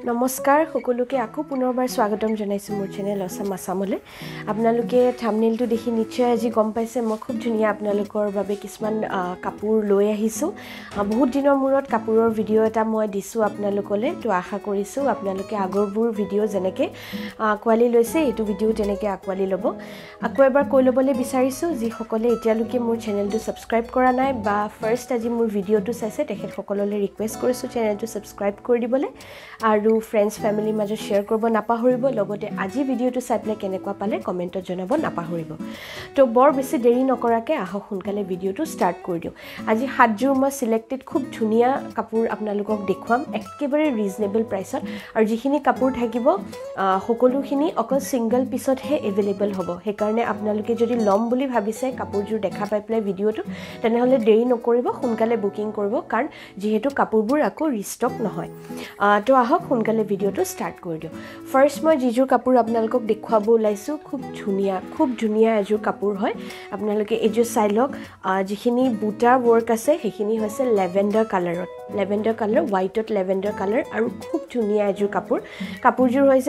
নমস্কাৰ সকলোকে আকৌ পুনৰবাৰ স্বাগতম জনাইছো মোৰ চেনেল অসম আসামলৈ আপোনালোকে থাম্বনেইলটো দেখি নিশ্চয় আজি গম পাইছে মই খুব ধুনিয়া আপোনালোকৰ বাবে কিছুমান কাপোৰ লৈ আহিছো বহুত দিনৰ মূৰত কাপোৰৰ ভিডিও এটা মই দিছো আপোনালোকলৈ তো আশা কৰিছো আপোনালোকে আগৰবোৰ ভিডিও যেনেকে কোৱালি লৈছে এটো ভিডিও তেনেকে আকোৱালি ল'ব আকৌ এবাৰ কৈ ল'বলৈ বিচাৰিছো যি সকলে এতিয়ালৈকে মোৰ চেনেলটো সাবস্ক্ৰাইব কৰা নাই বা ফাৰ্স্ট আজি মোৰ ভিডিওটো চাইছে তেখেত সকললৈ ৰিকুৱেষ্ট কৰিছো চেনেলটো সাবস্ক্ৰাইব কৰি দিবলৈ আৰু friends family মাঝে শেয়ার করব নাপাহৰিব লগতে আজি ভিডিওটো চাইলে কেনেকুৱা পালে কমেন্টত জনাব নাপাহৰিব তো বৰ বেছি দেৰি নকৰাকে আহক সোনকালে ভিডিওটো স্টাৰ্ট কৰি দিও আজি হাতজোৰ মই সিলেক্টেড খুব ধুনিয়া কাপোৰ আপোনালোকক দেখুৱাম একেবাৰে ৰিজনেবল প্ৰাইসত আৰু যিখিনি কাপোৰ থাকিব সকলোখিনি অকল সিঙ্গল পিছত হে अवेलेबल হ'ব হে কাৰণে আপোনালোকে যদি লম বুলি ভাবিছে কাপোৰজোৰ দেখা পাই প্লে ভিডিওটো তেনেহলে দেৰি নকৰিব সোনকালে বুকিং কৰিব কাৰণ যেহেতু কাপোৰবোৰ আকৌ ৰিষ্টক নহয় তো আহক সোনকালে ভিডিওটো স্টাৰ্ট কৰি দিও ফাৰ্স্ট মই জিজুৰ কাপোৰ আপোনালোকক দেখুৱাব ওলাইছো খুব ধুনিয়া এজোৰ কাপোৰ হয় আপোনালোকে এজোৰ চাই লওক যিখিনি বুটা ওয়াৰ্ক আছে হেখিনি হৈছে লেভেণ্ডাৰ কালাৰত লেভেণ্ডাৰ কালাৰ হোৱাইটত লেভেণ্ডাৰ কালাৰ আৰু খুব ধুনিয়া এজোৰ কাপোৰজোৰ হৈছে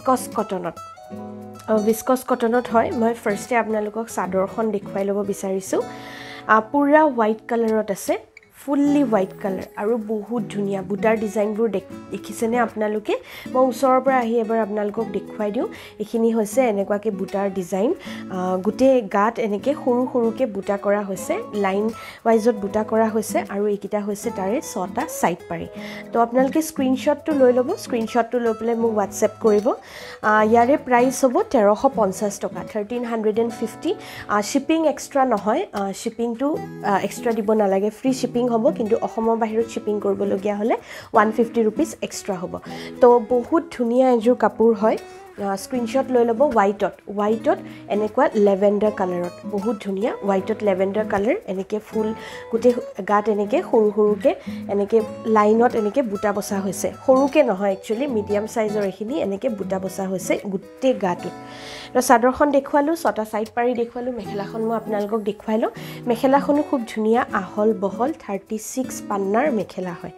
ভিস্কস কটনত হয় মই ফাৰ্স্টে আপোনালোকক চাদৰখন দেখুৱাই ল'ব বিচাৰিছো পুৰা হোৱাইট কালাৰত আছে fully white color আৰু বহুত ধুনিয়া বুটাৰ ডিজাইনবোৰ দেখিছেনে আপোনালোকে মই ওচৰৰ পৰা আহি এবাৰ আপোনালোকক দেখুৱাই দিও এখিনি হৈছে এনেকুৱাকে বুটাৰ ডিজাইন গুটে গাত এনেকে সৰুকে বুটা কৰা হৈছে লাইন ওয়াইজত বুটা কৰা হৈছে আৰু এইকিটা হৈছে তাৰে 6টা সাইড পাৰি তো আপোনালোকে স্ক্ৰিনশ্বটটো লৈ ল'ব স্ক্ৰিনশ্বটটো লৈ পেলাই মোক WhatsApp কৰিব ইয়াৰে প্ৰাইস হ'ব 1350 টকা 1350 শিপিং এক্সট্ৰা নহয় শিপিংটো এক্সট্ৰা দিব নালাগে ফ্ৰী শিপিং হ'ব কিন্তু অসমৰ বাহিৰত শিপিং কৰিব লগিয়া হলে 150 रुपीस এক্সট্ৰা হ'ব তো বহুত ধুনিয়া এজোৰ কাপোৰ হয় স্ক্ৰিনশ্বট লৈ ল'ব হোৱাইটত এনেকুৱা লেভেণ্ডাৰ কালাৰত বহুত ধুনিয়া হোৱাইটত লেভেণ্ডাৰ কালাৰ এনেকে ফুল গুটে গাত এনেকে সৰুকে এনেকে লাইনত এনেকে বুটা বসা হৈছে সৰুকে নহয় একচুয়ালি মিডিয়াম সাইজৰ এখিনি এনেকে বুটা বসা হৈছে গুটে গাটোত চাদৰখন দেখুৱালো 6টা সাইড পাৰি দেখুৱালো মেখেলাখন মই আপোনালোকক দেখুৱাইলো মেখেলাখনো খুব ধুনিয়া আহল বহল 36 পান্নাৰ মেখেলা হয়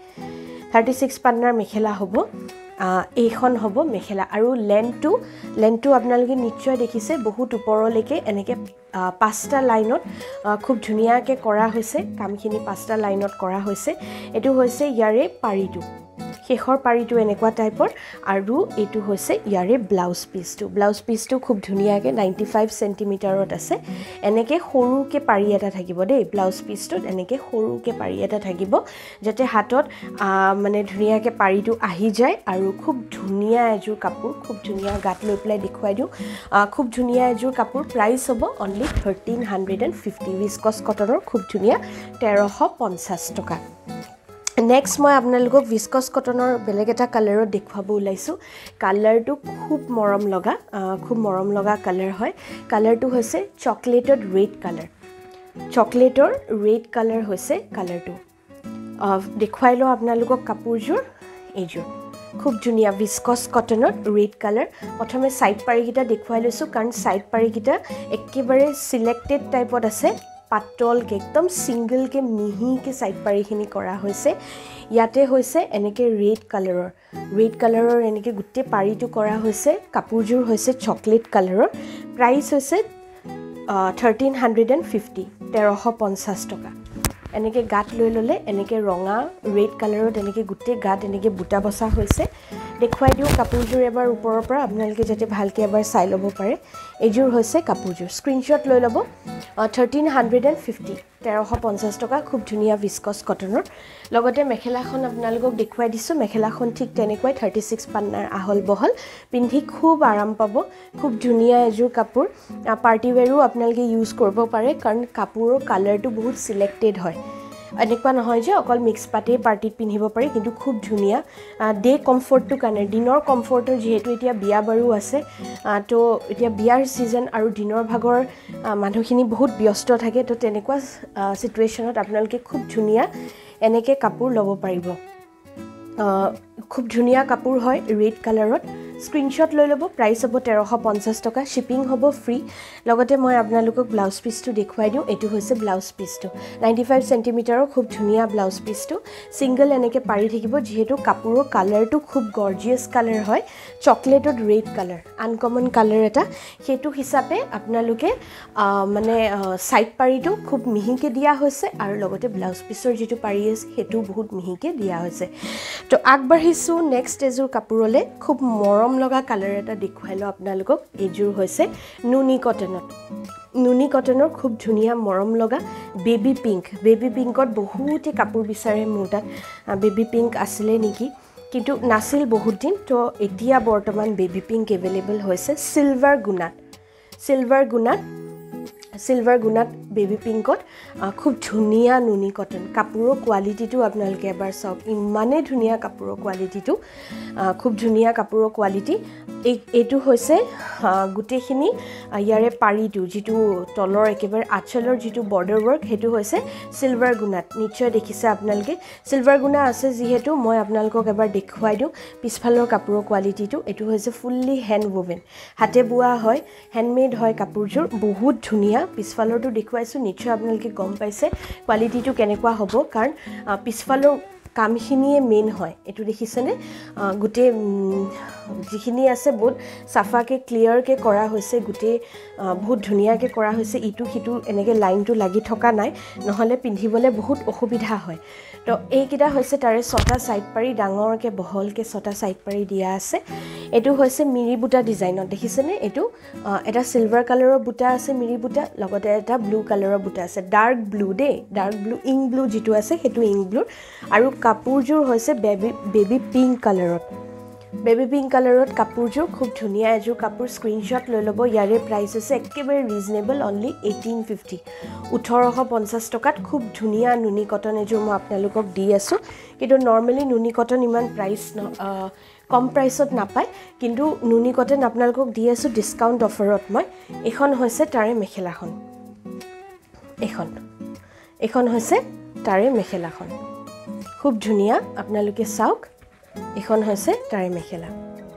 36 পান্নাৰ মেখেলা হ'ব এইখন হ'ব মেখেলা আৰু লেন্থটো আপোনালোকে নিশ্চয় দেখিছে বহুত ওপৰলৈকে এনেকে 5টা লাইনত খুব ধুনিয়াকে কৰা হৈছে কামখিনি 5টা লাইনত কৰা হৈছে এটো হৈছে ইয়াৰে পাৰিটো শেখৰ পাৰিটো এনেকুৱা টাইপৰ আৰু এটো হৈছে ইয়াৰে ব্লাউজ পিসটো খুব ধুনিয়াকে 95 সেন্টিমিটাৰত আছে এনেকে সৰুকে পাৰি এটা থাকিব দেই ব্লাউজ পিসটো এনেকে সৰুকে পাৰি এটা থাকিব যাতে হাতত মানে ধুনিয়াকে পাৰিটো আহি যায় আৰু খুব ধুনিয়া এজোৰ কাপোৰ খুব ধুনিয়া গাত লৈ প্লাই দেখুৱাই দিও খুব ধুনিয়া এজোৰ কাপোৰ প্ৰাইস হ'ব অনলি 1350 ভিস্কস কটনৰ খুব ধুনিয়া 1350 টকা নেক্সট মই আপোনালোকক ভিস্কস কটনৰ বেলেগ এটা কালাৰত দেখুৱাব ওলাইছো কালাৰটো খুব মৰম লগা কালাৰ হয় কালাৰটো হৈছে চকলেটৰ ৰেড কালাৰ হৈছে কালাৰটো দেখুৱাই লও আপোনালোকক কাপোৰজোৰ এইজোৰ খুব ধুনিয়া ভিস্কস কটনত ৰেড কালাৰ প্ৰথমে সাইড পাৰিকিটা দেখুৱাই লৈছো কাৰণ সাইড পাৰিকিটা একেবাৰে সিলেক্টেড টাইপত আছে পাতল কে একদম সিঙ্গল কে মিহি কে সাইড পাৰিখিনি কৰা হৈছে ইয়াতে হৈছে এনেকে ৰেড কালাৰৰ এনেকে গুটে পাৰিটো কৰা হৈছে কাপোৰজোৰ হৈছে চকলেট কালাৰৰ প্ৰাইস হৈছে 1350 টকা এনেকে গাত লৈ ললে এনেকে ৰঙা ৰেড কালাৰত এনেকে গুটে গাত এনেকে বুটা বসা হৈছে দেখুৱাই দিও কাপোৰজোৰ এবাৰ ওপৰৰ পৰা আপোনালোকে যাতে ভালকে এবাৰ চাই ল'ব পাৰে এজোৰ হৈছে কাপোৰজোৰ স্ক্ৰিনশ্বট লৈ ল'ব 1350 টকা খুব ধুনিয়া ভিস্কস কটনৰ লগতে মেখেলাখন আপোনালোকক দেখুৱাই দিছো মেখেলাখন ঠিক তেনেকৈ 36 পান্নাৰ আহল বহল পিন্ধি খুব আৰাম পাব খুব ধুনিয়া এজোৰ কাপোৰ পাৰ্টি ওয়্যাৰো আপোনালোকে ইউজ কৰিব পাৰে কাৰণ কাপোৰৰ কালাৰটো বহুত সিলেক্টেড হয় এনেকুৱা নহয় যে অকল মিক্স পাতে পাৰ্টিত পিন্ধিব পাৰি কিন্তু খুব ধুনিয়া ডে কমফৰ্টটো কাৰণে দিনৰ কমফৰ্টৰ যেহেতু এতিয়া বিয়া বাৰু আছে তো এতিয়া বিয়াৰ সিজন আৰু দিনৰ ভাগৰ মানুহখিনি বহুত ব্যস্ত থাকে তো তেনেকুৱা সিচুৱেচনত আপোনালোকে খুব ধুনিয়া এনেকে কাপোৰ ল'ব পাৰিব খুব ধুনিয়া কাপোৰ হয় ৰেড কালাৰত স্ক্ৰিনশ্বট লৈ ল'ব প্ৰাইচ হ'ব 1350 টকা শিপিং হ'ব ফ্ৰী লগতে মই আপোনালোকক ব্লাউজ পিচটো দেখুৱাই দিওঁ এটো হৈছে ব্লাউজ পিচটো 95 সেন্টিমিটাৰৰ খুব ধুনিয়া ব্লাউজ পিচটো সিঙ্গল এনেকে পাৰি থাকিব যেহেতু কাপোৰৰ কালাৰটো খুব গৰ্জিয়াস কালাৰ হয় চকলেটড ৰেড কালাৰ আনকমন কালাৰ এটা হেতু হিচাপে আপোনালোকে মানে সাইড পাৰিটো খুব মিহিকে দিয়া হৈছে আৰু লগতে ব্লাউজ পিচৰ যেটো পাৰি আছে হেতু বহুত মিহিকে দিয়া হৈছে তো আগবাঢ়িছো নেক্সট এজোৰ কাপোৰলে খুব মৰম লগা কালাৰ এটা দেখুৱাইলো আপোনালোকক এজোৰ হৈছে নুনি কটনৰ খুব ধুনিয়া মৰম লগা বেবি পিংকত বহুতে কাপোৰ বিচাৰে মোৰ তাত বেবি পিংক আছিল নেকি কিন্তু নাছিল বহুত দিন তো এতিয়া বৰ্তমান বেবি পিংক এভেইলেবল হৈছে সিলভাৰ গুণাত বেবি পিংকত খুব ধুনিয়া নুনি কটন কাপোৰৰ কোৱালিটিটো আপোনালোকে এবাৰ চাওক ইমানে ধুনিয়া কাপোৰৰ কোৱালিটিটো খুব ধুনিয়া কাপোৰৰ কোৱালিটি এইটো হৈছে গুটেখিনি ইয়াৰে পাৰিটো যেটো তলৰ একেবাৰে আঁচলৰ যেটো বৰ্ডাৰ ওয়াৰ্ক হেতু হৈছে সিলভাৰ গুণাত নিশ্চয় দেখিছে আপোনালোকে সিলভাৰ গুণা আছে যেহেতু মই আপোনালোকক এবাৰ দেখুৱাই দিওঁ পিছফালৰ কাপোৰৰ কোৱালিটিটো এটো হৈছে ফুললি হ্যান্ড ওভেন হাতে বোৱা হয় হ্যান্ডমেড হয় কাপোৰজোৰ বহুত ধুনিয়া পিছফালৰটো দেখুৱাইছো নিশ্চয় আপোনালোকে গম পাইছে কোৱালিটিটো কেনেকুৱা হ'ব কাৰণ পিছফালৰ কামখিনিয়ে মেইন হয় এটো দেখিছেনে গুটে যিখিনি আছে বহুত সাফাকে ক্লিয়াৰকে কৰা হৈছে গুটে বহুত ধুনিয়াকে কৰা হৈছে ইটো হিটো এনেকে লাইনটো লাগি থকা নাই নহলে পিন্ধিবলে বহুত অসুবিধা হয় তো এইকিটা হৈছে তাৰে ছটা সাইড পাৰি ডাঙৰকে বহলকে ছটা সাইড পাৰি দিয়া আছে এটো হৈছে মিৰি বুটা ডিজাইনত দেখিছেনে এটো এটা সিলভাৰ কালাৰৰ বুটা আছে মিৰি বুটা লগতে এটা ব্লু কালাৰৰ বুটা আছে ডাৰ্ক ব্লু ইং ব্লু যেটো আছে হেতু ইং ব্লু আৰু কাপোৰজোৰ হৈছে বেবি পিংক কালাৰত কাপোৰজোৰ খুব ধুনিয়া এজোৰ কাপোৰ স্ক্ৰিনশ্বট লৈ ল'ব ইয়াৰে প্ৰাইস হৈছে একেবাৰে ৰিজনেবল অনলি 1850 টকাত খুব ধুনিয়া নুনি কটন এজোৰ মই আপোনালোকক দি আছো কিন্তু নৰমালি নুনি কটন ইমান প্ৰাইস কম প্ৰাইসত নাপায় কিন্তু নুনি কটন আপোনালোকক দি আছো ডিসকাউন্ট অফাৰত মই এখন হৈছে তাৰে মেখেলাখন এখন হৈছে তাৰে মেখেলাখন খুব ধুনিয়া আপোনালোকে চাওক এখন হৈছে তাৰে মেখেলা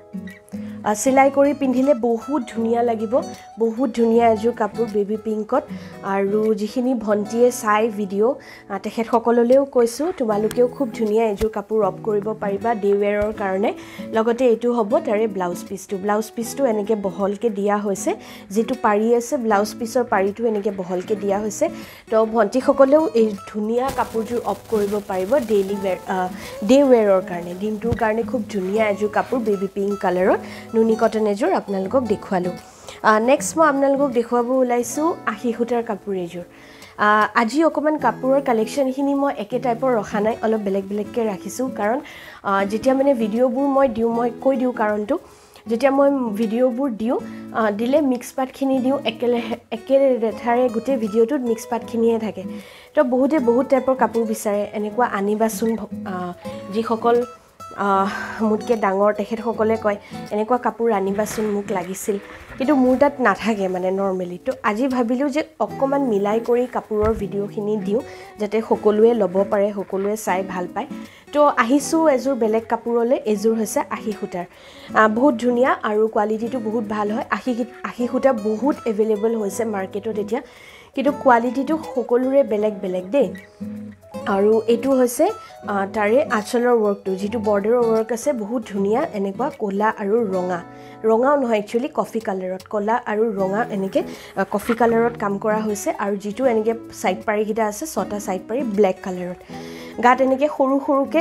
সিলাই কৰি পিন্ধিলে বহুত ধুনিয়া লাগিব বহুত ধুনিয়া এজোৰ কাপোৰ বেবি পিংকত আৰু যিখিনি ভন্টিয়ে চাই ভিডিও তেখেত সকললেও কৈছো তোমালোকেও খুব ধুনিয়া এজোৰ কাপোৰ অপ কৰিব পাৰিবা ডে ওয়্যাৰৰ কাৰণে লগতে এটো হ'ব তাৰে ব্লাউজ পিচটো এনেকে বহলকে দিয়া হৈছে যেটো পাৰি আছে ব্লাউজ পিচৰ পাৰিটো এনেকে বহলকে দিয়া হৈছে তো ভন্টি সকলেও এই ধুনিয়া কাপোৰজোৰ অপ কৰিব পাৰিব ডে ওয়্যাৰৰ কাৰণে দিনটোৰ কাৰণে খুব ধুনিয়া এজোৰ কাপোৰ বেবি পিংক কালাৰত নুনি কটন এজোৰ আপোনালোকক দেখুৱালো নেক্সট মই আপোনালোকক দেখুৱাব ওলাইছো আশী সূতাৰ কাপোৰ এজোৰ আজি অকমান কাপোৰৰ কালেকশনখিনি মই একে টাইপৰ ৰখা নাই অলপ বেলেগকে ৰাখিছো কাৰণ যেতিয়া মানে ভিডিওবোৰ মই কৈ দিও কাৰণটো যেতিয়া মই ভিডিওবোৰ দিলে মিক্স পাৰ্টখিনি দিও একে ৰেথাৰে গুটে ভিডিওটোত মিক্স পাৰ্টখিনিয়ে থাকে তো বহুত টাইপৰ কাপোৰ বিচাৰে এনেকুৱা আনিবাচোন যি সকল মুটকে ডাঙৰ তেখেত সকলে কয় এনেকুৱা কাপোৰ আনিবাচোন মোক লাগিছিল কিন্তু মোৰ তাত নাথাকে মানে নৰমালি তো আজি ভাবিলো যে অকমান মিলাই কৰি কাপোৰৰ ভিডিওখিনি দিও যাতে সকলোৱে ল'ব পাৰে সকলোৱে চাই ভাল পায় তো আহিছো এজোৰ বেলেগ কাপোৰলে এজোৰ হৈছে আশী সূতাৰ বহুত ধুনিয়া আৰু কোৱালিটিটো বহুত ভাল হয় আশী সূতা বহুত এভেইলেবল হৈছে মাৰ্কেটত এতিয়া কিন্তু কোৱালিটিটো সকলোৰে বেলেগ দেই আৰু এটো হৈছে তাৰে আঁচলৰ ওয়াৰ্কটো যেটো বৰ্ডাৰৰ ওয়াৰ্ক আছে বহুত ধুনিয়া এনেকুৱা কোলা আৰু ৰঙাও নহয় একচুয়ালি কফি কালাৰত কোলা আৰু ৰঙা এনেকে কফি কালাৰত কাম কৰা হৈছে আৰু যেটো এনেকে সাইড পাৰি কিটা আছে ছটা সাইড পাৰি ব্ল্যাক কালাৰত গাত এনেকে সৰুকে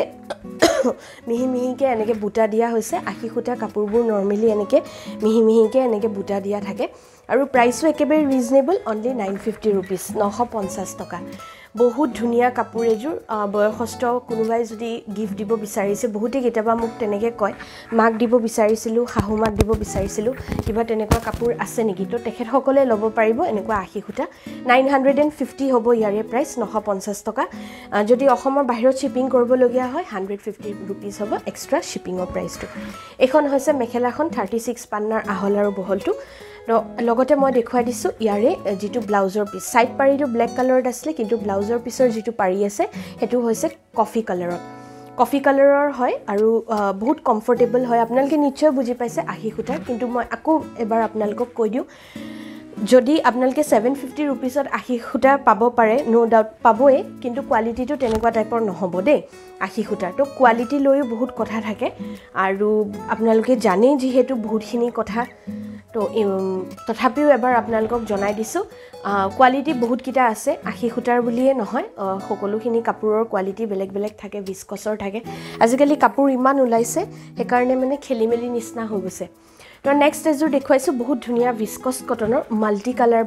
মিহিকে এনেকে বুটা দিয়া হৈছে আশী সূতা কাপোৰবোৰ নৰমালি এনেকে মিহিকে এনেকে বুটা দিয়া থাকে আৰু প্ৰাইসও একেবাৰে ৰিজনেবল অনলি 950 रुपीस 950 টকা বহুত ধুনিয়া কাপোৰ এজোৰ বয়সস্থ কোনোবাই যদি গিফট দিব বিচাৰিছে বহুতে কেতিয়াবা মোক তেনেকে কয় মাক দিব বিচাৰিছিলো শাহু মাক দিব বিচাৰিছিলো কিবা তেনেকুৱা কাপোৰ আছে নেকি তো তেখেত সকলে ল'ব পাৰিব এনেকুৱা আশী সূতা 950 হ'ব ইয়াৰে প্ৰাইস 950 টকা যদি অসমৰ বাহিৰত শিপিং কৰিব লগিয়া হয় 150 रुपीस হ'ব এক্সট্ৰা শিপিংৰ প্ৰাইসটো এখন হৈছে মেখেলাখন 36 পান্নাৰ আহল আৰু বহলটো লগতে মই দেখুৱাই দিছো ইয়াৰে যেটো ব্লাউজৰ পিস সাইড পাৰিটো ব্ল্যাক কালাৰত আছিল কিন্তু ব্লাউজৰ পিছৰ যেটো পাৰি আছে হেতু হৈছে কফি কালাৰত কফি কালাৰৰ হয় আৰু বহুত কমফৰ্টেবল হয় আপোনালোকে নিশ্চয় বুজি পাইছে আশী সূতাৰ কিন্তু মই আকৌ এবাৰ আপোনালোকক কৈ দিওঁ যদি আপোনালোকে 750 रुपीसত আশী সূতা পাব পাৰে নো ডাউট পাবই কিন্তু কোৱালিটিটো তেনেকুৱা টাইপৰ নহ'ব দেই আশী সূতাৰ তো কোৱালিটি লৈও বহুত কথা থাকে আৰু আপোনালোকে জানেই যিহেতু বহুতখিনি কথা তো তথাপিও এবাৰ আপোনালোকক জনাই দিছোঁ কোৱালিটি বহুত কিটা আছে আশী সূতাৰ বুলিয়ে নহয় সকলোখিনি কাপোৰৰ কোৱালিটি বেলেগ বেলেগ থাকে ভিস্কছৰ থাকে আজিকালি কাপোৰ ইমান ওলাইছে সেইকাৰণে মানে খেলিমেলি নিচিনা হৈ গৈছে তো নেক্সট এযোৰ দেখুৱাইছোঁ বহুত ধুনীয়া ভিস্কছ কটনৰ মাল্টি কালাৰ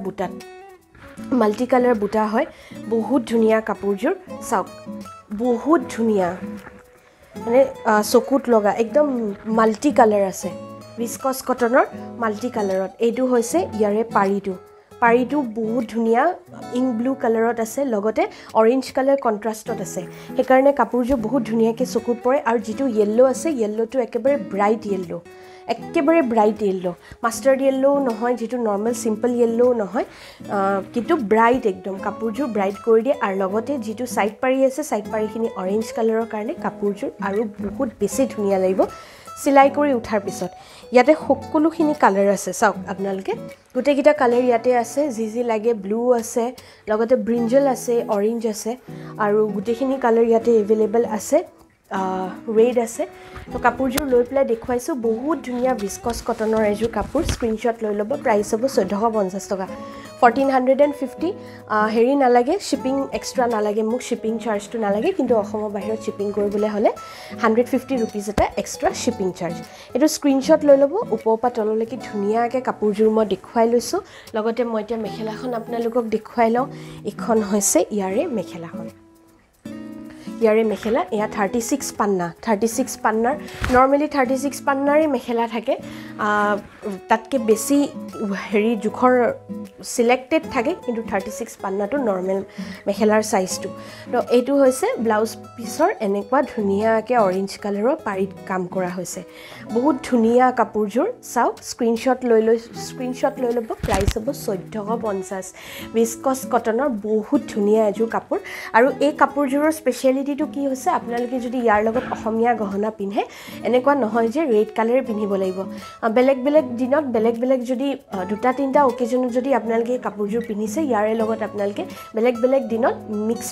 বুটা হয় বহুত ধুনীয়া কাপোৰযোৰ চাওক বহুত ধুনীয়া মানে চকুত লগা একদম মাল্টি কালাৰ আছে ভিস্কছ কটনৰ মাল্টি কালাৰত এইটো হৈছে ইয়াৰে পাৰিটো বহুত ধুনীয়া ইংক ব্লু কালাৰত আছে লগতে অৰেঞ্জ কালাৰ কন্ট্ৰাষ্টত আছে সেইকাৰণে কাপোৰযোৰ বহুত ধুনীয়াকৈ চকুত পৰে আৰু যিটো য়েল্লো আছে য়েল্লোটো একেবাৰে ব্ৰাইট য়েল্লো মাষ্টাৰ্ড য়েল্লো নহয় যিটো নৰ্মেল চিম্পল য়েল্লো নহয় কিন্তু ব্ৰাইট একদম কাপোৰযোৰ ব্ৰাইট কৰি দিয়ে আৰু লগতে যিটো সাইড পাৰি আছে সাইড পাৰিখিনি অৰেঞ্জ কালাৰৰ কাৰণে কাপোৰযোৰ আৰু বহুত বেছি ধুনীয়া লাগিব সিলাই কৰি উঠাৰ পিছত ইয়াতে সকলোখিনি কালাৰ আছে চাওক আপোনালোকে গোটেইকেইটা কালাৰ ইয়াতে আছে যি লাগে ব্লু আছে লগতে ব্ৰিঞ্জল আছে অৰেঞ্জ আছে আৰু গোটেইখিনি কালাৰ ইয়াতে এভেইলেবল আছে ৰেড আছে তো কাপোৰযোৰ লৈ পেলাই দেখুৱাইছোঁ বহুত ধুনীয়া ভিস্কছ কটনৰ এযোৰ কাপোৰ স্ক্ৰীনশ্বট লৈ ল'ব প্ৰাইচ হ'ব 1450 টকা 1450 হেৰি নালাগে শ্বিপিং এক্সট্ৰা নালাগে মোক শ্বিপিং চাৰ্জটো নালাগে কিন্তু অসমৰ বাহিৰত শ্বিপিং কৰিবলৈ হ'লে 150 रुपीस এটা এক্সট্ৰা শ্বিপিং চাৰ্জ এইটো স্ক্ৰীনশ্বট লৈ ল'ব ওপৰৰ পৰা তললৈকে ধুনীয়াকৈ কাপোৰযোৰ মই দেখুৱাই লৈছোঁ লগতে মই এতিয়া মেখেলাখন আপোনালোকক দেখুৱাই লওঁ এইখন হৈছে ইয়াৰে মেখেলা এয়া 36 পান্নাৰ নৰ্মেলি 36 পান্নাৰে মেখেলা থাকে তাতকে বেছি হেৰি জুখৰ সিলেক্টেড থাকে কিন্তু 36 পান্নাটো নৰ্মেল মেখেলাৰ সাইজটো তো এইটো হৈছে ব্লাউজ পিছৰ এনেকুৱা ধুনীয়াকৈ অৰেঞ্জ কালাৰৰ পাৰিত কাম কৰা হৈছে বহুত ধুনীয়া কাপোৰযোৰ চাওক স্ক্ৰীনশ্বট লৈ ল'ব প্ৰাইচ হ'ব 1450 ভিস্কছ কটনৰ বহুত ধুনীয়া এযোৰ কাপোৰ আৰু এই কাপোৰযোৰৰ স্পেচিয়েলিটিটো কি হৈছে আপোনালোকে যদি ইয়াৰ লগত অসমীয়া গহনা পিন্ধে এনেকুৱা নহয় যে ৰেড কালাৰ পিন্ধিব লাগিব বেলেগ দিনত বেলেগ যদি দুটা তিনটা অকেজনত যদি আপোনালোকে কাপোৰযোৰ পিন্ধিছে ইয়াৰে লগত আপোনালোকে বেলেগ দিনত মিক্স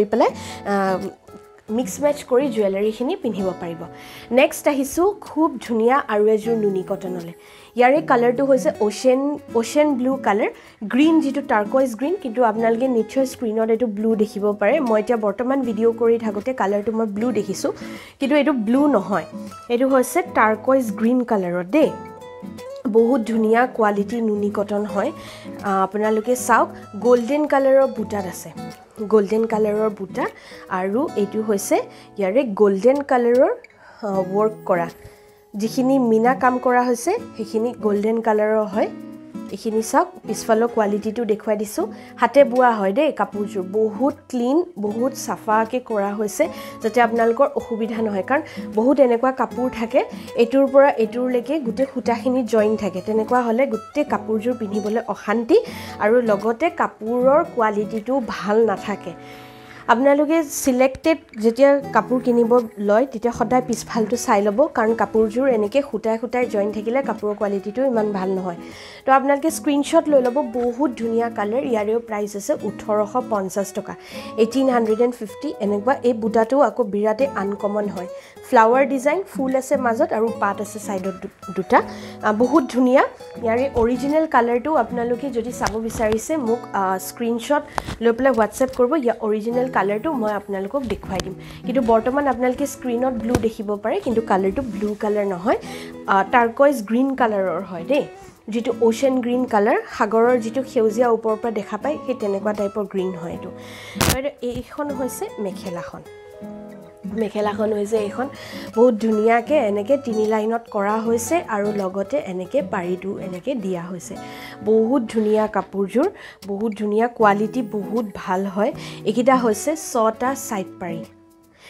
মেচ কৰি জুৱেলাৰীখিনি পিন্ধিব পাৰিব নেক্সট আহিছোঁ খুব ধুনীয়া আৰু এযোৰ নুনি কটনলৈ ইয়াৰে কালাৰটো হৈছে ওশেন ব্লু কালাৰ গ্ৰীণ যিটো টাৰ্কোইজ গ্ৰীণ কিন্তু আপোনালোকে নিশ্চয় স্ক্ৰীনত এইটো ব্লু দেখিব পাৰে মই এতিয়া বৰ্তমান ভিডিঅ' কৰি থাকোঁতে কালাৰটো মই ব্লু দেখিছোঁ কিন্তু এইটো ব্লু নহয় এইটো হৈছে টাৰ্কোইজ গ্ৰীণ কালাৰত দেই বহুত ধুনীয়া কোৱালিটি নুনি কটন হয় আপোনালোকে চাওক গোল্ডেন কালাৰৰ বুটাত আছে গোল্ডেন কালাৰৰ বুটা আৰু এইটো হৈছে ইয়াৰে গোল্ডেন কালাৰৰ ৱৰ্ক কৰা যিখিনি মিনা কাম কৰা হৈছে সেইখিনি গোল্ডেন কালাৰৰ হয় এইখিনি চাওক পিছফালৰ কোৱালিটিটো দেখুৱাই দিছোঁ হাতে বোৱা হয় দেই কাপোৰযোৰ বহুত ক্লিন বহুত চাফাকৈ কৰা হৈছে যাতে আপোনালোকৰ অসুবিধা নহয় কাৰণ বহুত এনেকুৱা কাপোৰ থাকে এইটোৰ পৰা এইটোৰলৈকে গোটেই সূতাখিনি জইন থাকে তেনেকুৱা হ'লে গোটেই কাপোৰযোৰ পিন্ধিবলৈ অশান্তি আৰু লগতে কাপোৰৰ কোৱালিটিটো ভাল নাথাকে আপোনালোকে সিলেক্টেড যেতিয়া কাপোৰ কিনিব লয় তেতিয়া সদায় পিছফালটো চাই ল'ব কাৰণ কাপোৰযোৰ এনেকৈ খুঁটাই জইন থাকিলে কাপোৰৰ কোৱালিটিটো ইমান ভাল নহয় তো আপোনালোকে স্ক্ৰীনশ্বট লৈ ল'ব বহুত ধুনীয়া কালাৰ ইয়াৰেও প্ৰাইচ আছে 1850 টকা 1850 এনেকুৱা এই বুটাটো আকৌ বিৰাটে আনকমন হয় ফ্লাৱাৰ ডিজাইন ফুল আছে মাজত আৰু পাত আছে সাইডত দুটা বহুত ধুনীয়া ইয়াৰে অৰিজিনেল কালাৰটো আপোনালোকে যদি চাব বিচাৰিছে মোক স্ক্ৰীনশ্বট লৈ পেলাই হোৱাটছএপ কৰিব ইয়া অৰিজিনেল কালাৰটো মই আপোনালোকক দেখুৱাই দিম কিন্তু বৰ্তমান আপোনালোকে স্ক্ৰীনত ব্লু দেখিব পাৰে কিন্তু কালাৰটো ব্লু কালাৰ নহয় টাৰ্কোইজ গ্ৰীণ কালাৰৰ হয় দেই যিটো ওশেন গ্ৰীণ কালাৰ সাগৰৰ যিটো সেউজীয়া ওপৰৰ পৰা দেখা পায় সেই তেনেকুৱা টাইপৰ গ্ৰীণ হয় এইটো এইখন হৈছে মেখেলাখন হৈছে এইখন বহুত ধুনীয়াকৈ এনেকৈ 3 লাইনত কৰা হৈছে আৰু লগতে এনেকৈ পাৰিটো এনেকৈ দিয়া হৈছে বহুত ধুনীয়া কাপোৰযোৰ বহুত ধুনীয়া কোৱালিটি বহুত ভাল হয় এইকেইটা হৈছে 6টা সাইড পাৰি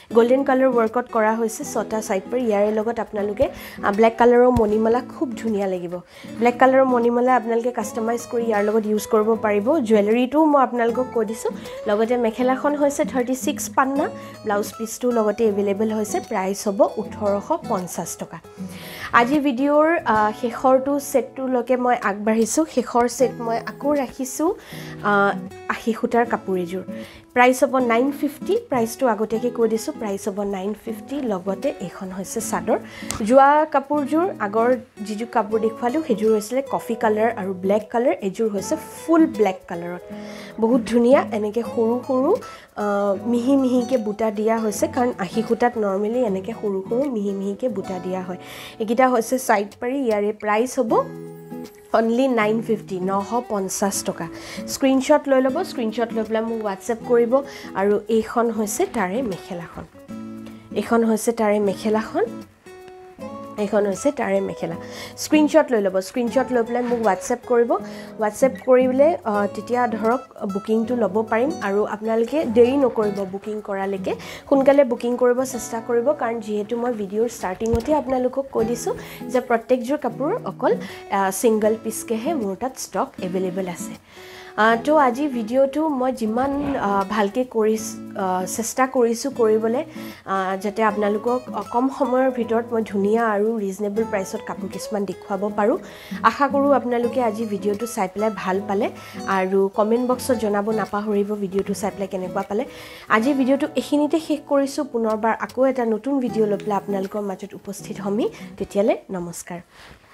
গোল্ডেন কালাৰ ৱৰ্কত কৰা হৈছে 6টা সাইড পাৰ ইয়াৰে লগত আপোনালোকে ব্ল্যাক কালাৰৰ মণিমালা খুব ধুনিয়া লাগিব ব্ল্যাক কালাৰৰ মণিমালা আপোনালোকে কাস্টমাইজ কৰি ইয়াৰ লগত ইউজ কৰিব পাৰিব জুৱেলাৰীটো মই আপোনালোকক কৈ দিছো লগতে মেখেলাখন হৈছে 36 পান্না ব্লাউজ পিসটো লগতে अवेलेबल হৈছে প্ৰাইস হ'ব 1850 টকা আজি ভিডিওৰ শেষৰটো সেটটো লকে মই আগবাঢ়িছো শেষৰ সেট মই আকৌ ৰাখিছো আহি খুটাৰ কাপোৰ এজোৰ প্ৰাইস হ'ব 950 প্ৰাইসটো আগতেকে কৈ দিছো প্ৰাইস হ'ব 950 লগতে এখন হৈছে সাদৰ জুৱা কাপোৰজোৰ আগৰ জিজু কাপোৰ দেখুৱালো হেজোৰ হৈছিলে কফি কালাৰ আৰু ব্ল্যাক কালাৰ এজোৰ হৈছে ফুল ব্ল্যাক কালাৰত বহুত ধুনিয়া এনেকে সৰু সৰু মিহি মিহিকে বুটা দিয়া হৈছে কাৰণ আহি খুটাত নৰমালি এনেকে সৰু সৰু মিহি মিহিকে বুটা দিয়া হয় একিটা হৈছে সাইড পাৰি ইয়াৰে প্ৰাইস হ'ব only 950 950 টকা স্ক্ৰিনশ্বট লৈ লব স্ক্ৰিনশ্বট লৈ পেলাই মোক WhatsApp কৰিব আৰু এইখন হৈছে তাৰে মেখেলাখন এইখন হৈছে তাৰে মেখেলাখন এইখন হৈছে তাৰে মেখেলা স্ক্ৰিনশ্বট লৈ লব স্ক্ৰিনশ্বট লৈ পেলাই মোক WhatsApp কৰিব WhatsApp কৰিলে তেতিয়া ধৰক বুকিংটো ল'ব পাৰিম আৰু আপোনালোকে দেৰি নকৰিব বুকিং কৰালৈকে সোনকালে বুকিং কৰিব চেষ্টা কৰিব কাৰণ যেহেতু মই ভিডিওৰ ষ্টাৰ্টিংতে আপোনালোকক কৈ দিছো যে প্ৰত্যেকজোৰ কাপোৰ অকল সিঙ্গল পিসকেহে মোৰ তাত ষ্টক अवेलेबल আছে তো আজি ভিডিওটো মই যিমান ভালকে কৰি চেষ্টা কৰিছো কৰিবলে যাতে আপোনালোকক কম সময়ৰ ভিতৰত মই ধুনিয়া আৰু ৰিজনেবল প্ৰাইসত কাপোৰ কিছুমান দেখুৱাব পাৰো আশা কৰো আপোনালোকে আজি ভিডিওটো চাই পেলাই ভাল পালে আৰু কমেন্ট বক্সত জনাব নাপাহৰিব ভিডিওটো চাই পেলাই কেনেকুৱা পালে আজি ভিডিওটো এখিনিতে শেষ কৰিছো পুনৰবাৰ আকৌ এটা নতুন ভিডিও লৈ পেলাই আপোনালোকৰ মাজত উপস্থিত হমি তেতিয়ালে নমস্কাৰ